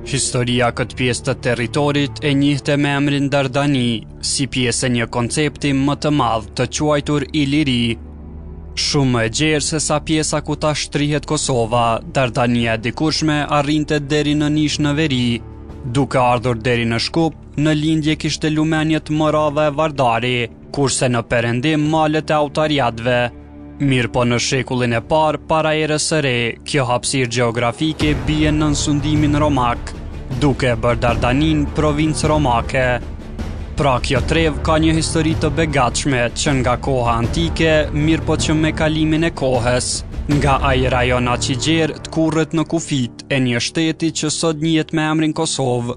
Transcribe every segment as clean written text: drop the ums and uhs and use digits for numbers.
Historia këtë pjesë të territorit e njihte me emrin Dardani, si pjesë e një koncepti më të madh të quajtur Iliri. Shumë më e gjerë se sa pjesa ku ta shtrihet Kosova, Dardania e dikurshme arrinte deri në Nish në veri, duke ardhur deri në Shkup, në lindje kishte lumenjet Morava e Vardari, kurse në perëndim malet e Autariatëve. Mirë po në shekullin e parë, para erës së re, kjo hapësirë gjeografike bie në sundimin romak, duke bërë Dardanin provincë romake. Pra kjo trev ka një histori të begatshme që nga koha antike, mirë po që me kalimin e kohës, nga ai rajon Aqigjer të kurrët në kufit e një shteti që sot njihet me emrin Kosovë.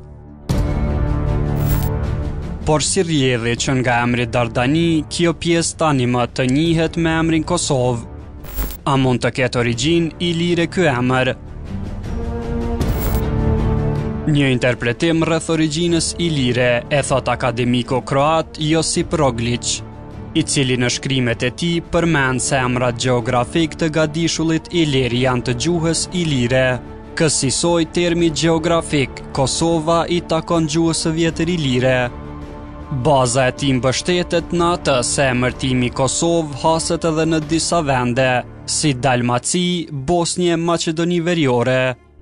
Por si rrjedhi që nga emri Dardani, kjo pjesë tani më të njihet me emrin Kosovë. A mund të ketë origjinë ilire ky emër? Një interpretim rreth origjinës ilire e thot akademiku kroat Josip Roglic, i cili në shkrimet e tij përmend se emrat gjeografik të gadishullit ilir janë të gjuhës ilire. Kësaj termi gjeografik Kosova i takon gjuhës së vjetër ilire. Baza e tij mbështetet në atë se emërtimi Kosovë haset edhe në disa vende, si Dalmaci, Bosnje, Maqedoni Veriore.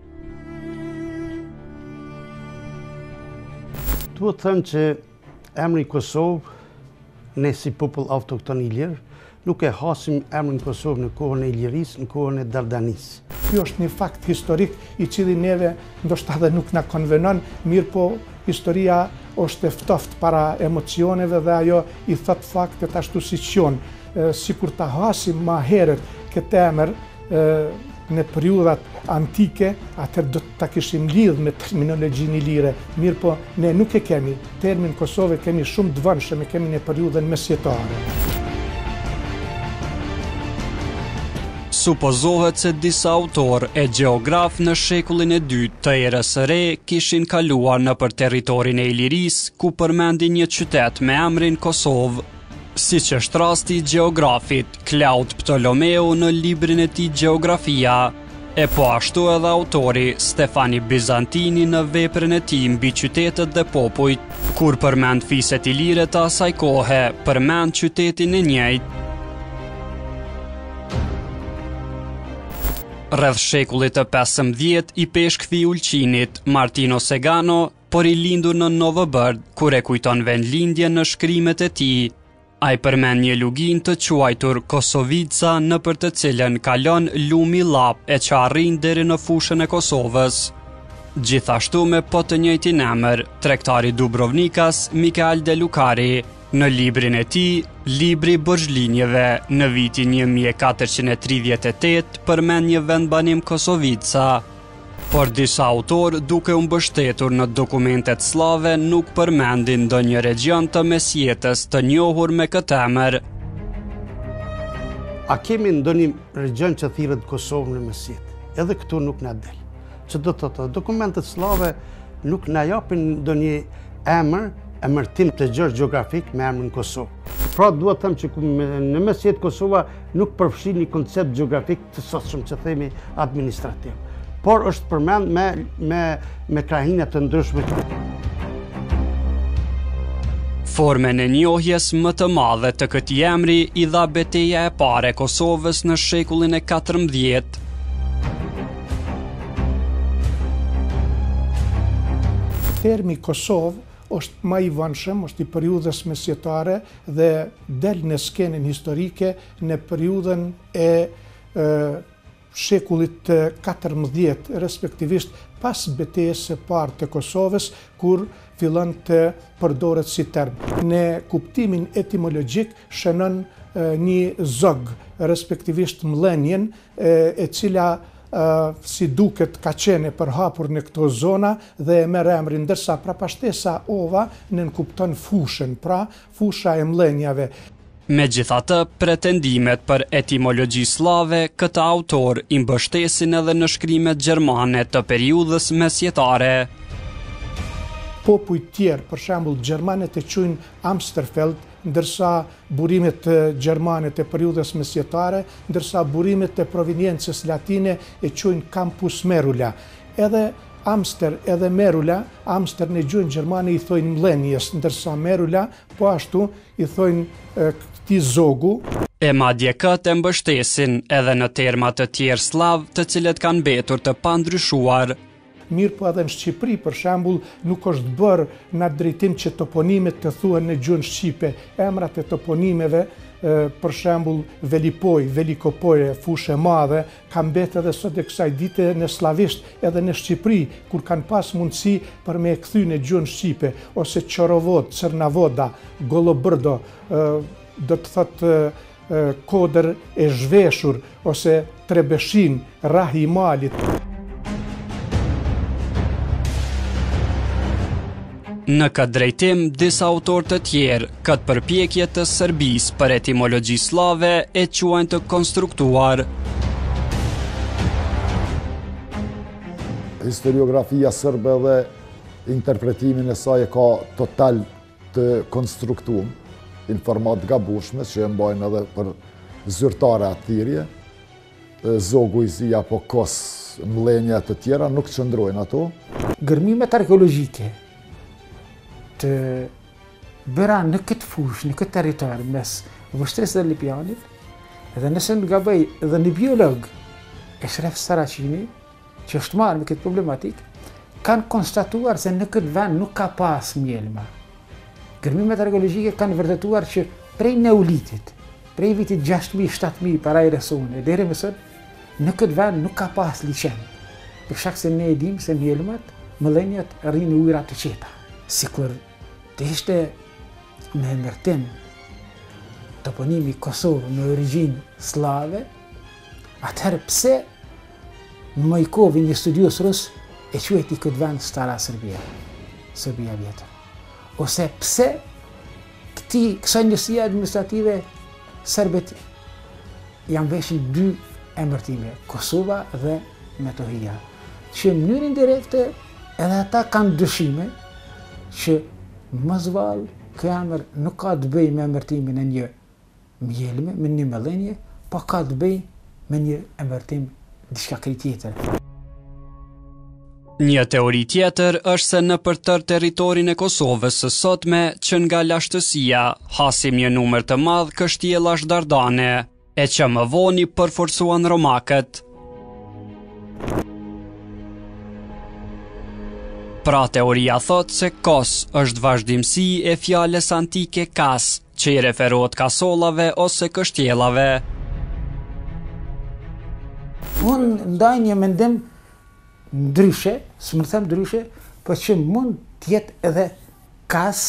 Duhet të them që emri Kosovë, ne si popull autokton ilir, nuk e hasim emrin Kosovë në kohën e Ilirisë, në kohën e Dardanisë. Ky është një fakt historik i cili neve ndoshta edhe nuk na konvenon, mirë po historia është e ftoftë para emocioneve dhe ajo i thot faktet ashtu siç janë. Sikur ta hasim më herët këtë emër në periudhat antike, atëherë do ta kishim lidh me terminologjinë ilire. Mirë po ne nuk e kemi. Termin Kosovë kemi shumë të vonshëm, e kemi në periudhën mesjetare. Supozohet se disa autor e gjeograf në shekullin e dytë të erës së re kishin kaluar nëpër territorin e Ilirisë, ku përmendin një qytet me emrin Kosovë, siç është rasti i gjeografit Claud Ptolomeu në librin e tij Gjeografia, e po ashtu edhe autori Stefani Bizantini në veprën e tij mbi qytetet dhe popujt, kur përmend fiset ilire të asaj kohe, përmend qytetin e njëjtë. Rreth shekullit të 15 i peshkfi Ulqinit, Martino Segano, por i lindur në Novo Bërd, kur e kujton vendlindjen në shkrimet e tij. Ai përmend një lugin të quajtur Kosovica, nëpër të cilën kalon lumi Llap e që arrin deri në fushën e Kosovës. Gjithashtu me po të njëjtin emër, tregtari Dubrovnikas Mikael De Lukari, në librin e tij, Libri Borxhlinjeve, në vitin 1438 përmend një vendbanim Kosovica. Por disa autor, duke u mbështetur në dokumentet slave, nuk përmendin ndonjë regjion të mesjetës të njohur me këtë emër. A kemi ndonjë regjion që thirret Kosovë në mesjet? Edhe këtu nuk na del. Që do të thotë, dokumentet slave nuk na japin ndonjë emërtim të gjerë gjeografik me emrin Kosovë. Pra duhet të them që në mesjet Kosova nuk përfshin një koncept gjeografik të sotshëm që themi administrativ, por është përmend me krahina të ndryshme. Formën e njohjes më të madhe të këtij emri i dha betejë e parë e Kosovës në shekullin e 14. Termi Kosovë është më i vonshëm, është i periudhës mesjetare dhe del në skenën historike në periudhën e shekullit 14, respektivisht pas betejës së parë të Kosovës, kur fillon të përdoret si term. Në kuptimin etimologjik shënon një zog, respektivisht mllënjen, e cila si duket ka qenë përhapur në këto zona dhe e merr emrin, ndërsa prapashtesa ova nënkupton fushën, pra fusha e mllënjave. Megjithatë, pretendimet për etimologji slave, këta autor i mbështesin edhe në shkrimet gjermane të periudhës mesjetare. Popujt tjerë, për shembull gjermanët e quajnë Amsterfeld, ndërsa burimet gjermane të periudhës mesjetare, ndërsa burimet të proveniencës latine e quajnë Campus Merula. Edhe Amster edhe Merula, Amster në gjuhën gjermane i thojnë mllenjes, ndërsa Merula po ashtu i thojnë këtij zogu. E madje këtë e mbështesin edhe në terma të tjerë slav të cilët kanë mbetur të pandryshuar. Mirë po edhe në Shqipëri, për shembull, nuk është bërë në atë drejtim që toponimet të thuhen në gjuhën shqipe. Emrat e toponimeve, për shembull Velipoj, Velikopoje, Fushë e Madhe, ka mbetë edhe sot e kësaj dite në slavisht edhe në Shqipëri, kur kanë pas mundësi për me e kthy në gjuhën shqipe, ose Çorovod, Cërnavoda, Golobrdo, do të thotë Kodër e zhveshur, ose Trebeshin, Rahi i Malit. Në këtë drejtim, disa autorë të tjerë, këtë përpjekje të Serbisë për etimologji slave e quajnë të konstruktuar. Historiografia sërbe dhe interpretimin e saj e ka total të konstruktuar, informat gabueshme që e mbajnë edhe për zyrtare atyre, zoguizi apo kos mllenja të tjera nuk qëndrojnë ato. Gërmimet arkeologjike të bëra në këtë fushë, në këtë territor mes Vështrisë dhe Lipianit, edhe nëse nuk gaboj edhe një biolog, Eshref Saracini, që është marrë me këtë problematik, kanë konstatuar se në këtë vend nuk ka pas mjelma. Gërmimet arkeologjike kanë vërtetuar që prej Neolitit, prej vitit 6.000-7.000 para erës deri më sot, në këtë vend nuk ka pas liçen. Për shkak se ne e dim se mjelmat, mllenjat rrinë ujëra të qeta. Sikur të ishte në emërtim toponimi Kosovë në origjinë slave, atëherë pse Mojkovi, një studios rus, e quajti këtë vend Stara Serbia, Serbia vjetër. Ose pse kësaj njësie administrative serbet janë veshin dy emërtime, Kosova dhe Metohija, që në mënyrë indirekte edhe ata kanë dyshime që më zval ky emër nuk ka të bëjë me emërtimin e një mjelme, me një mllenje, po ka të bëjë me një emërtim diçka tjetër. Një teori tjetër është se në përtër territorin e Kosovës së sotme që nga lashtësia hasim një numër të madh kështjellash dardane, e që më vonë i përforcuan romakët. Pra teoria thot se Kos është vazhdimsi e fjales antike Kas, që i referohet kasollave ose kështjellave. Unë ndaj një mendim ndryshe, së më them ndryshe, për që mund tjetë edhe Kas,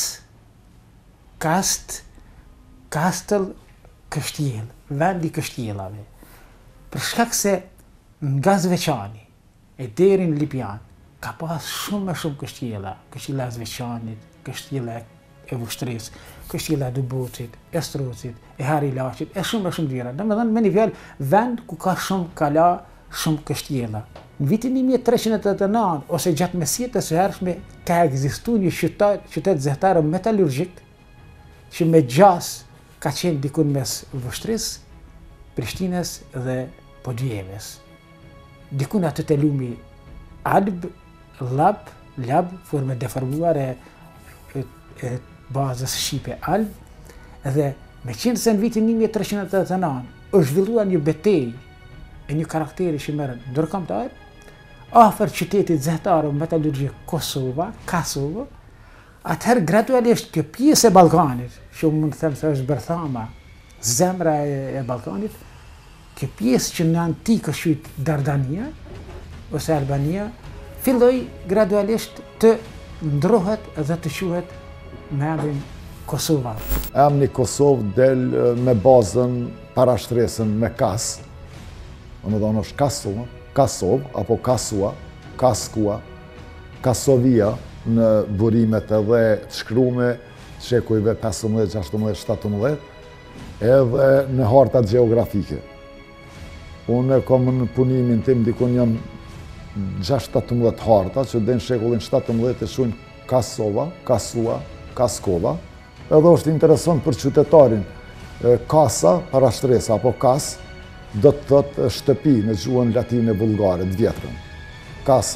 Kastël, kështjell, vendi kështjellave. Për shkak se nga Zveçani e deri në Lipian, ka pas shumë kështjella, kështjella e Zveçanit, kështjella e Vështrisë, kështjella e Dubocit, e Strocit, e Harilaqit, e shumë tjera. Domethënë me një fjalë vend ku ka shumë kala, shumë kështjella. Në vitin 1389 ose gjatë mesjetës së hershme ka ekzistuar një qytet zyrtar metalurgjik që me gjas ka qenë dikun mes Vështrisë, Prishtinës dhe Podjevës. Dikun aty te lumi Alb, Lab, forme deformuar e bazës shqipe Alb, dhe me qenë se në vitin 1389 është zhvilluar një betejë e një karakteri që merret ndërkombëtar afër qytetit zyrtar metallurgjik Kosova, atëherë gradualisht kjo pjesë e Ballkanit, që mund të them se është bërthama, zemra e Ballkanit, kjo pjesë që në antikë është quajtur Dardania ose Albania, filloi gradualisht të ndrohet dhe të quhet me emrin Kosova. Emri Kosovë del me bazën parashtresën me Kas. Në dhe është Kasova, Kasov, apo Kasua, Kaskua, Kasovia në burimet edhe të shkrume shekujve 15, 16, 17, edhe në hartat geografike. Unë kom në punimin tim dikun jam 6-17 harta që dhe në shekullin 17 e shujnë Kasova, Kasua, Kaskova. Edhe është interesant për qytetarin. Kasa, parashtresa, apo Kas, do të thotë shtëpi në gjuhën latine bulgare, të vjetrën. Kasa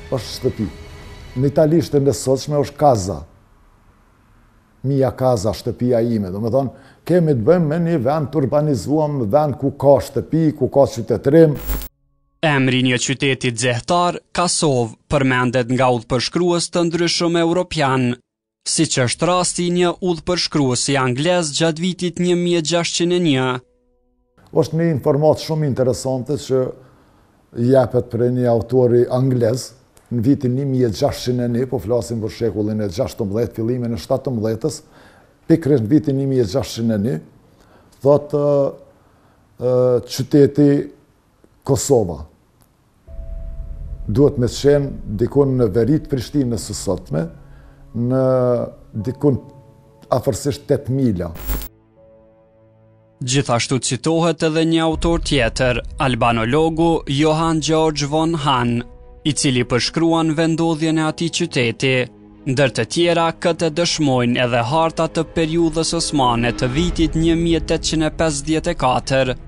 është shtëpi. Në italisht e në sotshme është kaza. Mia kaza, shtëpia ime. Do me thonë, kemi të bëjmë me një vend të urbanizuam, vend ku ka shtëpi, ku ka qytetërim. Emri një qytetit zehtar, Kosovë, përmendet nga udhëpërshkrues të ndryshëm europian, siç është rasti një udhëpërshkruesi anglez gjatë vitit 1601. Është një informatë shumë interesante që jepet për një autori anglez në vitin 1601, po flasim për shekullin e 16, fillimin e 17-ës, pikërisht në vitin 1601, thotë qyteti Kosova duhet me qenë dikun në verit Prishtinës së sotme, në dikun afërsisht 8 mila. Gjithashtu citohet edhe një autor tjetër, albanologu Johan Georg von Hahn, i cili përshkruan vendodhjen e atij qyteti, ndër të tjera këtë dëshmojnë edhe harta të periudhës osmane të vitit 1854.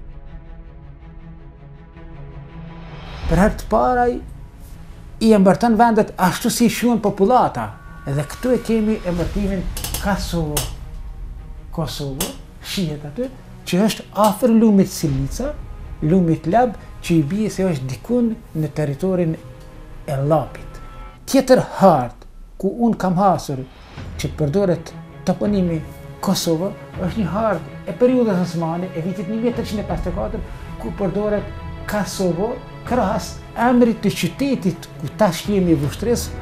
Për herë të para i emërton vendet ashtu si shuan popullata, edhe këtu e kemi emërtimin Kosovo, shihet aty, që është afër lumit Silica, lumit Lab, që i bie se është dikun në territorin e Lapit. Tjetër hartë, ku unë kam hasur, që përdoret toponimi Kosovo, është një hartë e periudhës osmane e vitit 1854, ku përdoret Kosovo, krahas emrit të qytetit ku tash jemi vështresë.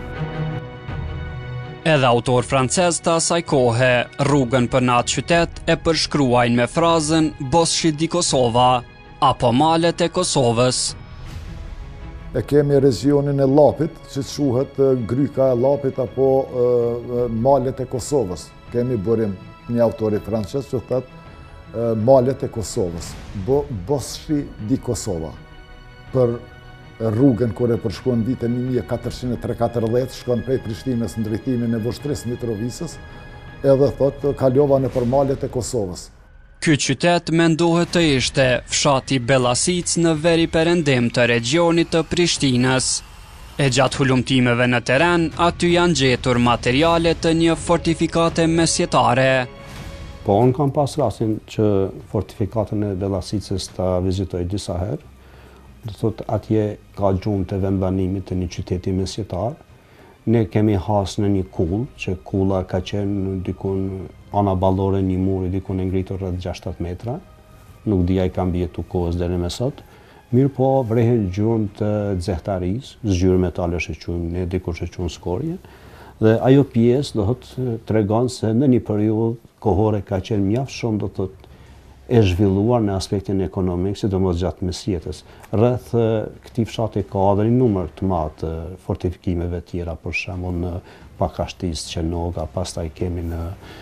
Edhe autor francez të asaj kohe, rrugën për në atë qytet e përshkruajnë me frazën Boshi di Kosova, apo malet e Kosovës. E kemi regionin e Lapit, që quhet Gryka e Lapit apo malet e Kosovës. Kemi bërim një autori francez që thëtë malet e Kosovës, Boshi di Kosova. Për rrugën kur e përshkuan vitin 1440, shkon prej Prishtinës në drejtimin e Voshtrisë Mitrovisës, edhe thotë kalova në përmalet e Kosovës. Ky qytet mendohet të ishte fshati Bellasic në veri perëndim të regionit të Prishtinës. E gjatë hulumtimeve në teren, aty janë gjetur materiale të një fortifikate mesjetare. Po, unë kam pas rastin që fortifikatën e Bellasicës ta vizitoj disa herë. Do thotë atje ka gjumë të vendbanimit të një qyteti mesjetar. Ne kemi hasë në një kull, që kulla ka qenë dikun ana ballore një muri dikun e ngritur rreth 60 metra. Nuk dija i kam bjetu kohës deri më sot. Mirë po vrehen gjumë të zehtarisë, zgjyrë metalesh e quajmë, ne dikush e quajmë skorje. Dhe ajo pjesë do thotë tregon se në një periudhë kohore ka qenë mjaft shumë do thotë e zhvilluar në aspektin ekonomik, sidomos gjatë mesjetës. Rreth këtij fshati ka edhe një numër të madh të fortifikimeve tjera, për shembull në Pakashtisë, Qenoga, pastaj kemi në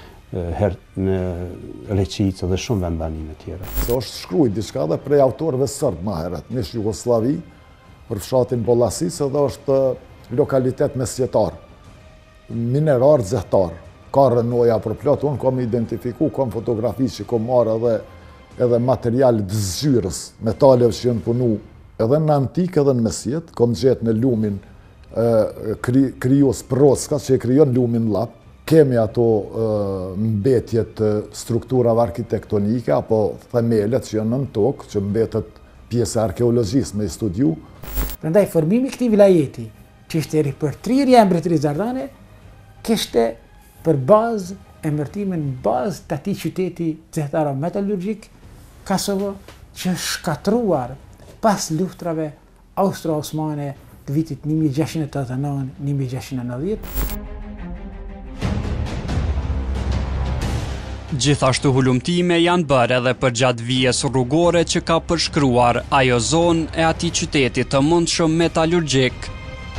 Reqicë dhe shumë vendbanime tjera. Se është shkruaj diçka edhe prej autorëve sërbë më herët, në Jugosllavi, për fshatin Bellasicë, edhe është lokalitet mesjetar, minerar zehtar. Ka rënoja për plot, unë kam identifiku, kam fotografi që kam marrë edhe material të zgjyrës, metaleve që janë punu edhe në antikë edhe në mesjet, kam gjetë në lumin Krios Procka, që e kryon lumin Lap. Kemi ato mbetjet strukturave arkitektonike, apo themelet që janë në tokë, që mbetet pjesë arkeologjisë me studiu. Prandaj formimi këtij vilajeti, që ishte ripërtrirja e mbretërisë zardane, kishte për bazë emërtimin bazë të atij qyteti zehtar metallurgjik Kosovo, që shkatruar pas luftrave austro-osmane të vitit 1689-1690. Gjithashtu hulumtime janë bërë edhe për gjatë vijes rrugore që ka përshkruar ajo zonë e atij qyteti të mundshëm metallurgjik.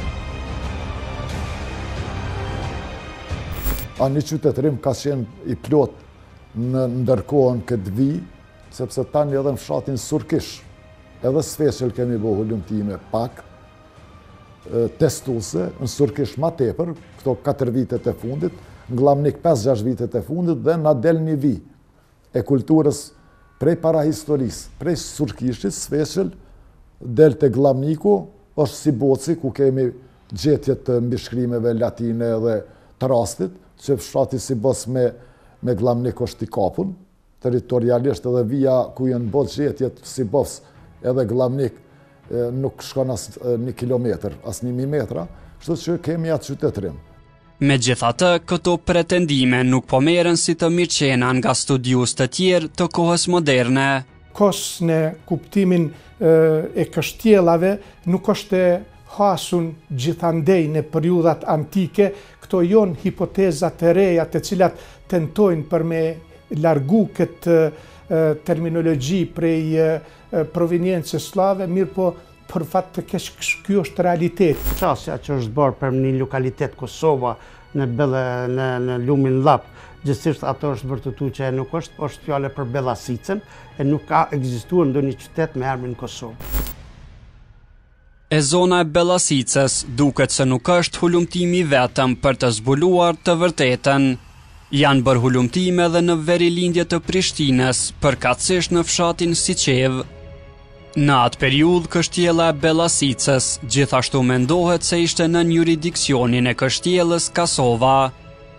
A një qytetërim ka qenë i plot në ndërkohën këtë vi, sepse tani edhe në fshatin Surkish, edhe Sfeshël kemi bo hulumtime pak, testuese, në Surkish ma tepër, këto 4 vitet e fundit, në Glamnik 5-6 vitet e fundit, dhe na del një vi e kulturës prej parahistorisë, prej Surkishit, Sfeshël, del të Glamniku, është si Boci, ku kemi gjetjet të mbishkrimeve latine dhe të rastit, që fshati Sibos me Glamnik është i kapun, territorialisht edhe via ku janë bot gjetjet Sibos edhe Glamnik nuk shkon as 1 kilometër, as 1000 metra, kështu që kemi atë qytetërim. Megjithatë, këto pretendime nuk po merren si të mirëqena nga studiues të tjerë të kohës moderne. Kos në kuptimin e kështjellave nuk është hasun gjithandej në periudhat antike, këto janë hipotezat e reja të cilat tentojnë për me largu këtë terminologji prej proveniencës slave, mirë po për fat të keq ky është realitet. Qasja që është bërë për një lokalitet Kosova në lumin Llap, gjithsesi ato është vërtetuar që nuk është fjale për Bellasicën e nuk ka ekzistuar ndonjë qytet me emrin Kosovë. E zona e Bellasicës duket se nuk është hulumtimi vetëm për të zbuluar të vërtetën. Janë bërë hulumtime edhe në verilindje të Prishtinës, përkatësisht në fshatin Siçev. Në atë periudhë, kështjella e Bellasicës gjithashtu mendohet se ishte nën jurisdiksionin e kështjellës Kasova.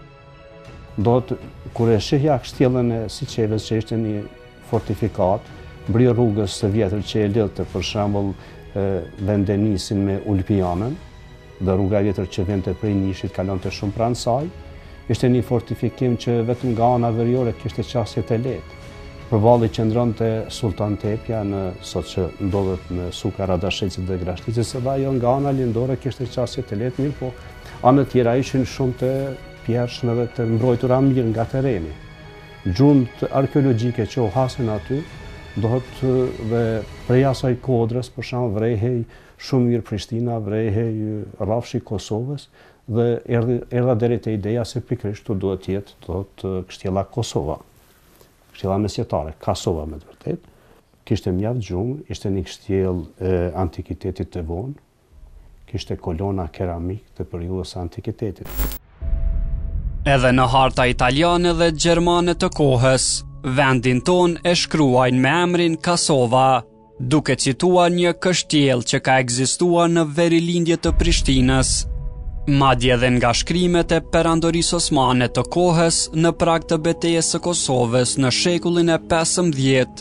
Kur e shihja kështjellën e Siçevës, që ishte një fortifikat, mbi rrugës së vjetër që e lidhte për shembull Vendenisin me Ulpianën, dhe rruga vjetër që vinte prej Nishit kalonte shumë pranë saj, ishte një fortifikim që vetëm nga ana veriore kishte qasje të lehtë. Përballi qëndronte Sultan Tepja në sot që ndodhet në Suka Radashecit dhe Grashticës, edhe ajo nga ana lindore kishte qasje të lehtë, mirë po anët tjera ishin shumë të pjershme dhe të mbrojtura mirë nga tereni. Gjumët arkeologjike që u hasin aty, dohet dhe prej asaj kodrës, për shembull vrehej shumë mirë Prishtina, vrehej rrafshi Kosovës, dhe erdha deri te ideja se pikërisht tu duhet të jetë kështjella Kosova. Kështjella mesjetare, Kasova me të vërtet. Kishte mjaft gjumë, ishte një kështjellë e antikitetit të vonë, kishte kolona keramik të periudhës së antikitetit. Edhe në harta italiane dhe gjermane të kohës, vendin ton e shkruajnë me emrin Kasova, duke cituar një kështjellë që ka ekzistuar në verilindje të Prishtinës. Madje edhe nga shkrimet e perandorisë osmane të kohës në prag të betejës së Kosovës në shekullin e 15.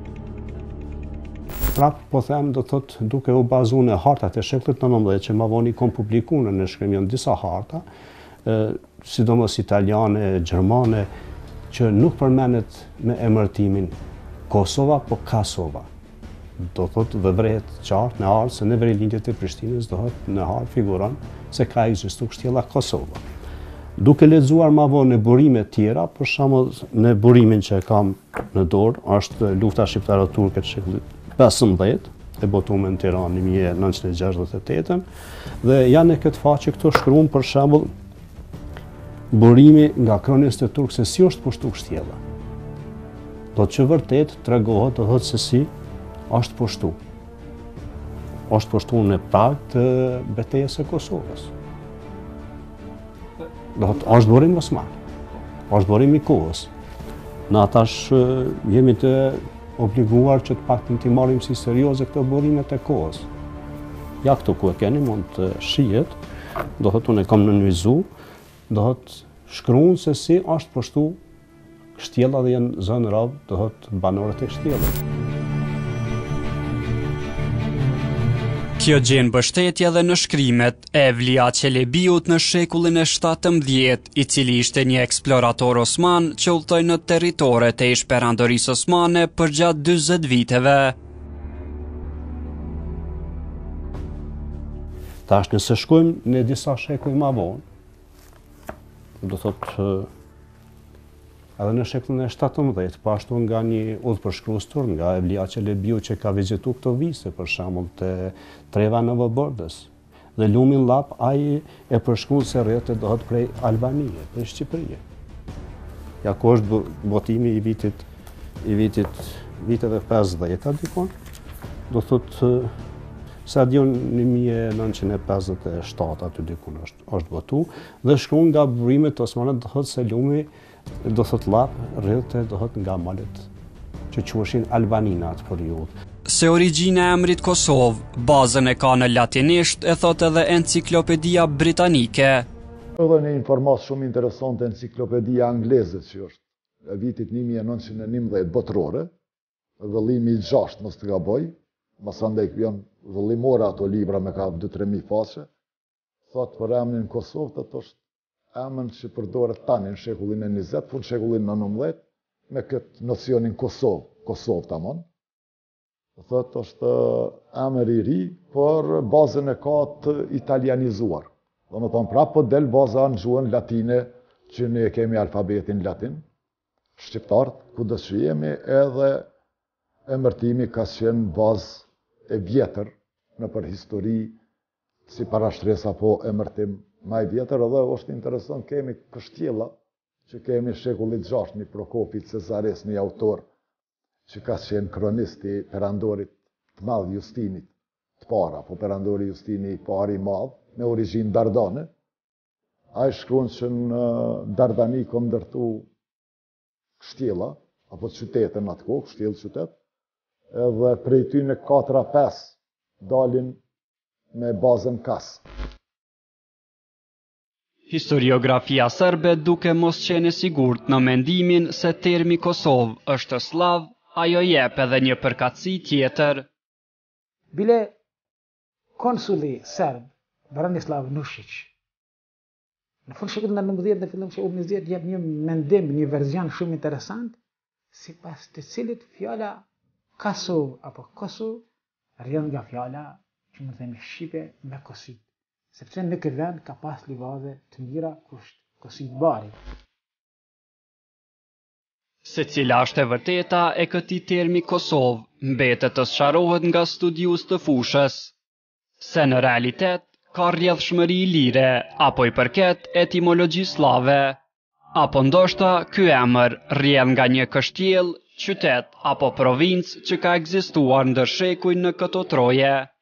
Prap po them do thot duke u bazuar në hartat e shekullit 19 që më vonë kanë publikuar në shkrim disa harta, sidomos italiane, gjermane, që nuk përmendet me emërtimin Kosova, po Kasova. Do thot dhe vrehet qartë në hartë se në verilindjet e Prishtinës do thot në hartë figuron se ka ekzistuar kështjella Kosova. Duke lexuar më vonë në burime tjera, për shembull në burimin që e kam në dorë, është lufta shqiptaro-turke të shekullit 15, e botuar në Tiranë në 1968, dhe janë në këtë faqe këto shkruan për shembull burimi nga kronistët turk se si është pushtuar kështjella. Do të që vërtet tregohet do thotë se si është pushtu. Është pushtu në prag të betejës së Kosovës. Është burim osman. Është burim i kohës. Në atash jemi të obliguar që të paktën të marrim si serioze këto burimet e kohës. Ja këtu ku e keni mund të shihet, do thotë unë e kam nënvizu, do thotë shkruan se si është pushtu kështjella dhe janë zënë radhë, do thotë banorët e kështjellës. Kjo gjen mbështetje edhe në shkrimet e Evlia Çelebiut në shekullin e 17, i cili ishte një eksplorator osman që udhtoi në territoret e ish-perandorisë osmane përgjatë 40 viteve. Tash nëse shkojmë në disa shekuj më vonë, do thotë edhe në shekullin e 17, po ashtu nga një udhëpërshkrues turk, nga Evlia Çelebiu që ka vizituar këto viste, për shembull te Treva Novobordës. Dhe lumin Llap ai e përshkruan se rrethët dohet prej Albanie, prej Shqipërisë. Ja ku është botimi i viteve 50 dikon, do thotë sa diun 1957 aty dikun është botu, dhe shkruan nga burimet osmane do thotë se lumi do thotë Llap rrethët do thotë nga malet që quheshin Albani në atë periudhë. se origjina e emrit Kosovë, bazën e ka në latinisht, e thot edhe Enciklopedia Britanike. Edhe një informatë shumë interesante Enciklopedia Angleze që është e vitit 1911 botërore, vëllimi i 6 mos të gaboj, masandej janë vëllimore ato libra me ka 2-3 mijë faqe, thot për emrin Kosovë të është emën që përdoret tani në shekullin e 20, fund shekullin në 19, me këtë nocionin Kosovë tamam. Thot është emër i ri, por bazën e ka të italianizuar. Do më thonë prapë po del baza në gjuhën latine, që ne kemi alfabetin latin, shqiptarët, ku do që jemi, edhe emërtimi ka qenë bazë e vjetër në për histori, si parashtres apo emërtim ma i vjetër, edhe është interesant, kemi kështjela, që kemi shekullit 6, një Prokopit Cezares, një autor, që ka qenë kronisti perandorit të madh Justinit të para, po perandori Justini i pari madh, me origjinë Dardane. A i shkruan që në Dardani kom ndërtu kështjela, apo qytetën atë kohë, kështjelë qytet, edhe prej ty në 4-5 dalin me bazën Kas. Historiografia serbe duke mos qenë sigurt në mendimin se termi Kosovë është slav, ajo jep edhe një përkatësi tjetër. Bile konsuli serb Branislav Nušić në fund shekullin e 19 në fillim shekullin e 20 jep një mendim, një verzion shumë interesant, sipas të cilit fjala Kosovë apo Kosovë rrjedh nga fjala që më themi shqipe me kosit, sepse në këtë vend ka pas livade të mira kusht kosit bari. Se cila është e vërteta e këtij termi Kosovë mbetet të sqarohet nga studiues të fushës, se në realitet ka rrjedhshmëri lire apo i përket etimologjisë slave, apo ndoshta ky emër rrjedh nga një kështjellë, qytet apo provincë që ka ekzistuar ndër shekuj në këto troje.